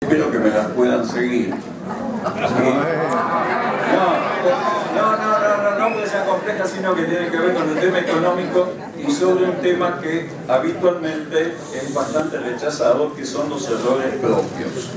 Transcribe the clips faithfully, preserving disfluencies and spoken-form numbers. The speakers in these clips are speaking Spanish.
espero que me las puedan seguir. Sí. No, no, no, no, no, no puede ser compleja, sino que tiene que ver con el tema económico y sobre un tema que habitualmente es bastante rechazado, que son los errores propios.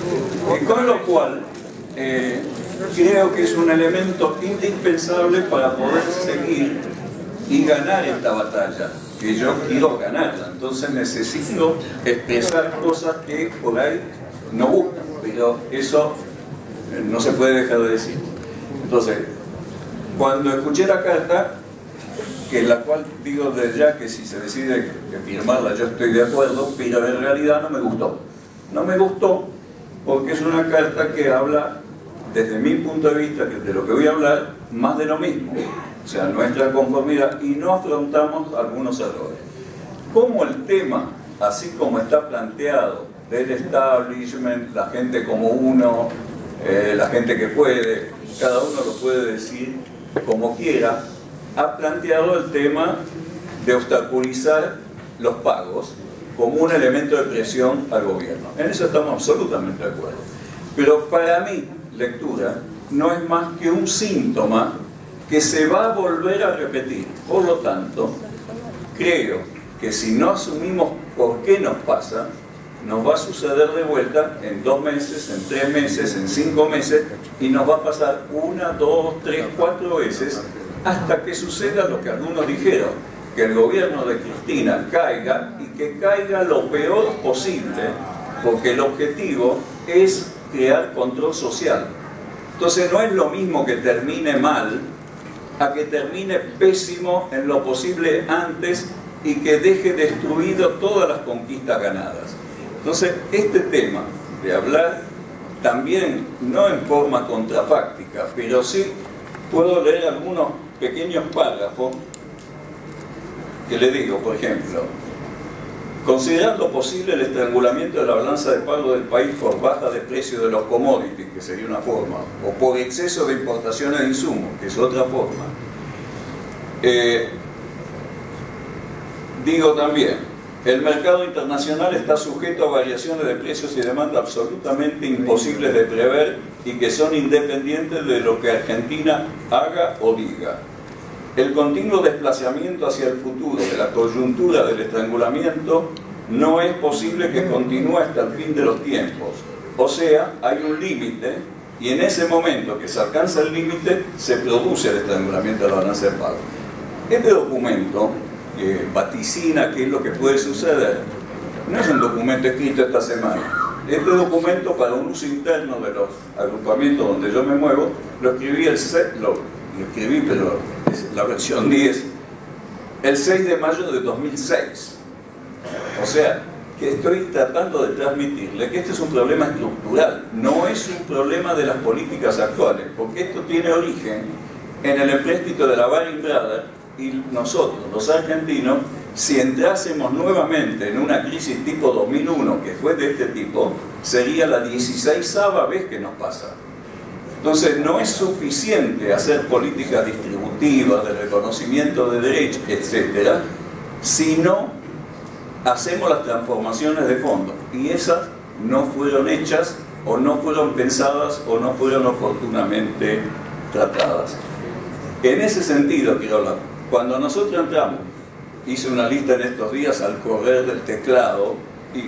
Y con lo cual, eh, creo que es un elemento indispensable para poder seguir y ganar esta batalla, que yo quiero ganarla. Entonces necesito expresar cosas que por ahí no gustan, pero eso no se puede dejar de decir. Entonces, cuando escuché la carta, que la cual digo desde ya que si se decide firmarla yo estoy de acuerdo, pero en realidad no me gustó. No me gustó porque es una carta que habla, desde mi punto de vista, de lo que voy a hablar, más de lo mismo. O sea, nuestra conformidad, y no afrontamos algunos errores. Como el tema, así como está planteado, del establishment, la gente como uno, eh, la gente que puede, cada uno lo puede decir como quiera, ha planteado el tema de obstaculizar los pagos como un elemento de presión al gobierno. En eso estamos absolutamente de acuerdo. Pero para mi lectura no es más que un síntoma que se va a volver a repetir. Por lo tanto, creo que si no asumimos por qué nos pasa, nos va a suceder de vuelta en dos meses, en tres meses, en cinco meses, y nos va a pasar una, dos, tres, cuatro veces, hasta que suceda lo que algunos dijeron, que el gobierno de Cristina caiga, y que caiga lo peor posible, porque el objetivo es crear control social. Entonces no es lo mismo que termine mal, a que termine pésimo en lo posible antes y que deje destruido todas las conquistas ganadas. Entonces, este tema de hablar también, no en forma contrafáctica, pero sí puedo leer algunos pequeños párrafos que le digo, por ejemplo, considerando posible el estrangulamiento de la balanza de pago del país por baja de precio de los commodities, que sería una forma, o por exceso de importaciones de insumos, que es otra forma. Eh, digo también, el mercado internacional está sujeto a variaciones de precios y demanda absolutamente imposibles de prever y que son independientes de lo que Argentina haga o diga. El continuo desplazamiento hacia el futuro de la coyuntura del estrangulamiento no es posible que continúe hasta el fin de los tiempos. O sea, hay un límite y en ese momento que se alcanza el límite se produce el estrangulamiento de la balanza de pago. Este documento que vaticina qué es lo que puede suceder no es un documento escrito esta semana. Este documento, para un uso interno de los agrupamientos donde yo me muevo, lo escribí, el seis, lo, lo escribí pero es la versión diez, el seis de mayo de dos mil seis. O sea, que estoy tratando de transmitirle que este es un problema estructural, no es un problema de las políticas actuales, porque esto tiene origen en el empréstito de la Baring Brothers, y nosotros, los argentinos, si entrásemos nuevamente en una crisis tipo dos mil uno, que fue de este tipo, sería la dieciseisava vez que nos pasa. Entonces no es suficiente hacer políticas distributivas, de reconocimiento de derechos, etcétera, si no hacemos las transformaciones de fondo. Y esas no fueron hechas, o no fueron pensadas, o no fueron oportunamente tratadas. En ese sentido, quiero hablar. Cuando nosotros entramos, hice una lista en estos días al correr del teclado y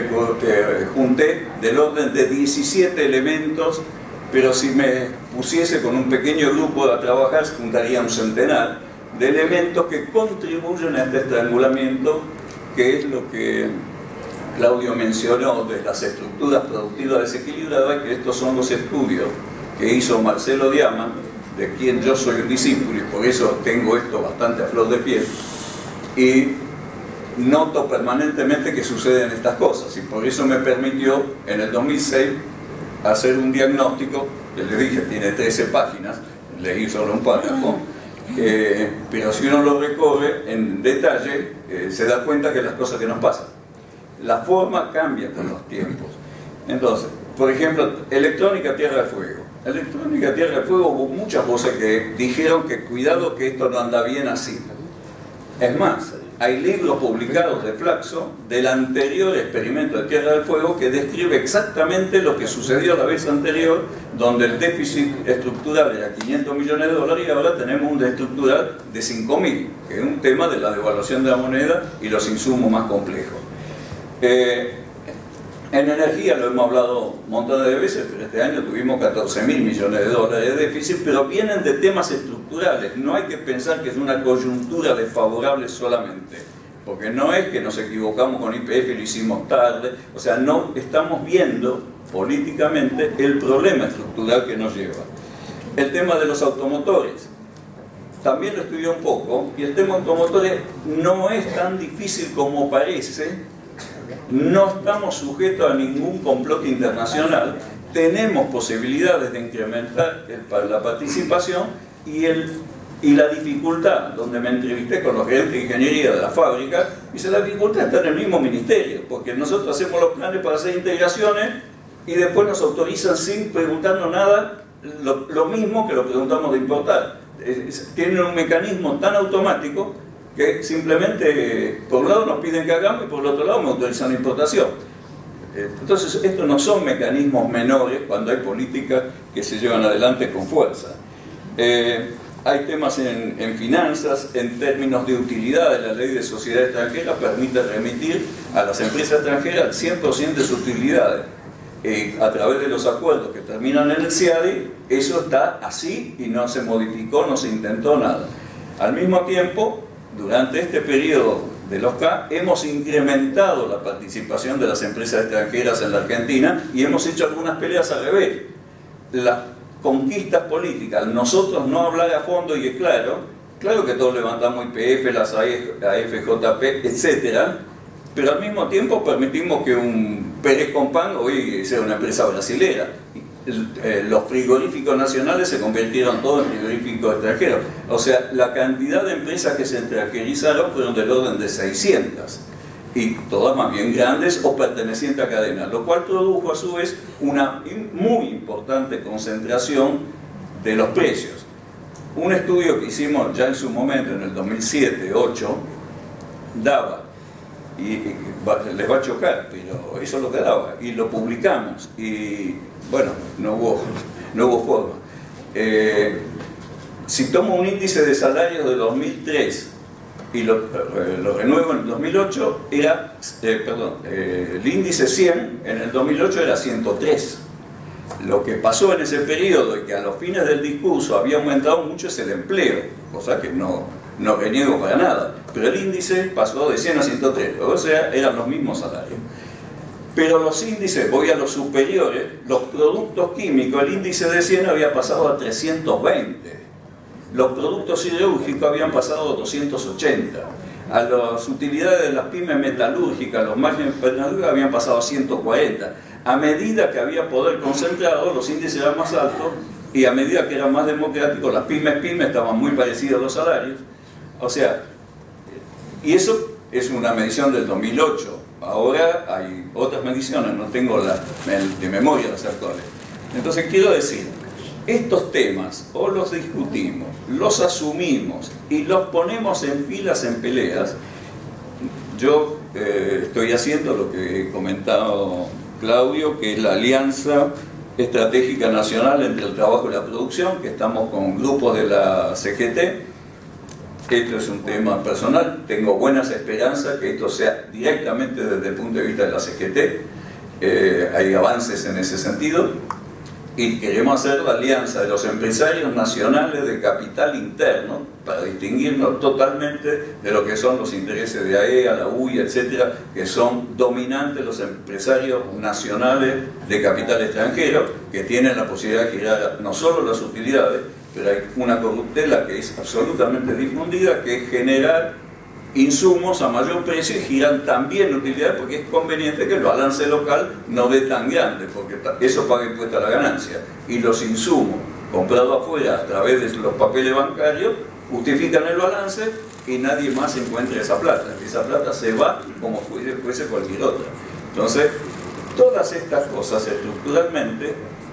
junté del orden de diecisiete elementos, pero si me pusiese con un pequeño grupo a trabajar, juntaría un centenar de elementos que contribuyen a este estrangulamiento, que es lo que Claudio mencionó de las estructuras productivas desequilibradas, que estos son los estudios que hizo Marcelo Diamant, de quien yo soy un discípulo y por eso tengo esto bastante a flor de piel, y noto permanentemente que suceden estas cosas, y por eso me permitió en el dos mil seis hacer un diagnóstico, que le dije tiene trece páginas, leí solo un párrafo, eh, pero si uno lo recorre en detalle, eh, se da cuenta que las cosas que nos pasan. La forma cambia con los tiempos. Entonces, por ejemplo, electrónica Tierra de Fuego. Electrónica Tierra de Fuego, hubo muchas voces que dijeron que cuidado que esto no anda bien así. Es más, hay libros publicados de Flaxo del anterior experimento de Tierra del Fuego que describe exactamente lo que sucedió la vez anterior, donde el déficit estructural era quinientos millones de dólares y ahora tenemos un déficit estructural de cinco mil, que es un tema de la devaluación de la moneda y los insumos más complejos. Eh, En energía lo hemos hablado montones de veces, pero este año tuvimos catorce mil millones de dólares de déficit, pero vienen de temas estructurales. No hay que pensar que es una coyuntura desfavorable solamente, porque no es que nos equivocamos con Y P F y lo hicimos tarde. O sea, no estamos viendo políticamente el problema estructural que nos lleva. El tema de los automotores, también lo estudié un poco, y el tema de automotores no es tan difícil como parece. No estamos sujetos a ningún complot internacional, tenemos posibilidades de incrementar el, la participación y, el, y la dificultad, donde me entrevisté con los gerentes de ingeniería de la fábrica, dice la dificultad está en el mismo ministerio, porque nosotros hacemos los planes para hacer integraciones y después nos autorizan sin preguntarnos nada, lo, lo mismo que lo preguntamos de importar. Tienen un mecanismo tan automático que simplemente por un lado nos piden que hagamos y por el otro lado me autorizan la importación. Entonces estos no son mecanismos menores cuando hay políticas que se llevan adelante con fuerza. Eh, hay temas en, en finanzas, en términos de utilidad de la ley de sociedad extranjera, permite remitir a las empresas extranjeras el cien por ciento de sus utilidades. Eh, a través de los acuerdos que terminan en el C I A D I, eso está así y no se modificó, no se intentó nada. Al mismo tiempo, durante este periodo de los K, hemos incrementado la participación de las empresas extranjeras en la Argentina y hemos hecho algunas peleas al revés. Las conquistas políticas, nosotros no hablar a fondo y es claro, claro que todos levantamos I P F, las A F J P, etcétera, pero al mismo tiempo permitimos que un Pérez Compán hoy sea una empresa brasilera. Los frigoríficos nacionales se convirtieron todos en frigoríficos extranjeros. O sea, la cantidad de empresas que se extranjerizaron fueron del orden de seiscientas, y todas más bien grandes o pertenecientes a cadenas, lo cual produjo a su vez una muy importante concentración de los precios. Un estudio que hicimos ya en su momento, en el dos mil siete, dos mil ocho, daba, y, y va, les va a chocar, pero eso es lo que daba, y lo publicamos, y bueno, no hubo, no hubo forma. Eh, si tomo un índice de salarios de dos mil tres y lo, eh, lo renuevo en el dos mil ocho, era, eh, perdón, eh, el índice cien en el dos mil ocho era ciento tres. Lo que pasó en ese periodo y que a los fines del discurso había aumentado mucho es el empleo, cosa que no, no reniego para nada, pero el índice pasó de cien a ciento tres, o sea, eran los mismos salarios. Pero los índices, voy a los superiores, los productos químicos, el índice de cien había pasado a trescientos veinte, los productos siderúrgicos habían pasado a doscientos ochenta, a las utilidades de las pymes metalúrgicas, los márgenes metalúrgicos habían pasado a ciento cuarenta. A medida que había poder concentrado, los índices eran más altos, y a medida que era más democrático, las pymes pymes estaban muy parecidas a los salarios. O sea, y eso es una medición del dos mil ocho. Ahora hay otras mediciones, no tengo la, de memoria las actuales. Entonces quiero decir, estos temas o los discutimos, los asumimos y los ponemos en filas, en peleas. Yo eh, estoy haciendo lo que he comentado Claudio, que es la Alianza Estratégica Nacional entre el Trabajo y la Producción, que estamos con grupos de la C G T. Esto es un tema personal, tengo buenas esperanzas que esto sea directamente desde el punto de vista de la C G T. Eh, hay avances en ese sentido y queremos hacer la alianza de los empresarios nacionales de capital interno para distinguirnos totalmente de lo que son los intereses de A E A, la U I A, etcétera, que son dominantes los empresarios nacionales de capital extranjero, que tienen la posibilidad de girar no solo las utilidades, pero hay una corruptela que es absolutamente difundida, que es generar insumos a mayor precio y giran también utilidades, porque es conveniente que el balance local no dé tan grande, porque eso paga impuesto a la ganancia, y los insumos comprados afuera a través de los papeles bancarios justifican el balance y nadie más encuentra esa plata. Esa plata se va como fuese cualquier otra. Entonces, todas estas cosas estructuralmente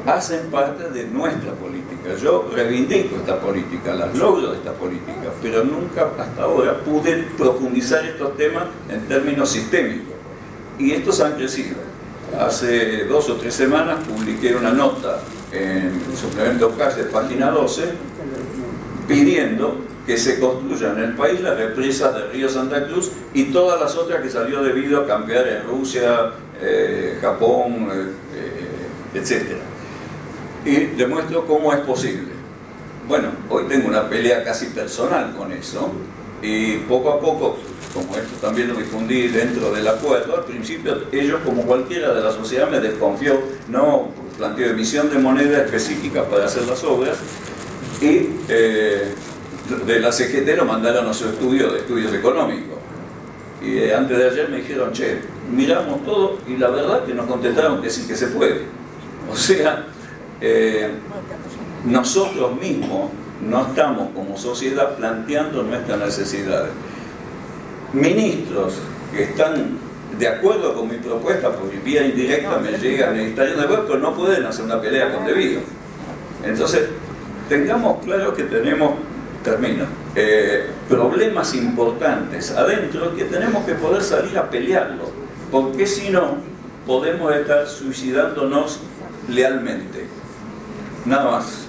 hacen parte de nuestra política. Yo reivindico esta política, las logro de esta política, pero nunca hasta ahora pude profundizar estos temas en términos sistémicos. Y estos han crecido. Hace dos o tres semanas publiqué una nota en el suplemento Calle, página doce, pidiendo que se construyan en el país las represas del río Santa Cruz y todas las otras que salió debido a cambiar en Rusia, eh, Japón, eh, eh, etcétera. Y demuestro cómo es posible. Bueno, hoy tengo una pelea casi personal con eso, y poco a poco, como esto también lo difundí dentro del acuerdo, al principio ellos, como cualquiera de la sociedad, me desconfió, no planteó emisión de moneda específica para hacer las obras, y eh, de la C G T lo mandaron a su estudio de estudios económicos. Y eh, antes de ayer me dijeron, che, miramos todo, y la verdad que nos contestaron que sí, que se puede. O sea, eh, nosotros mismos no estamos como sociedad planteando nuestras necesidades. Ministros que están de acuerdo con mi propuesta, porque vía indirecta me llegan y están de acuerdo, pero no pueden hacer una pelea con debido. Entonces, tengamos claro que tenemos, termino, eh, problemas importantes adentro que tenemos que poder salir a pelearlos, porque si no, podemos estar suicidándonos lealmente. Nada más.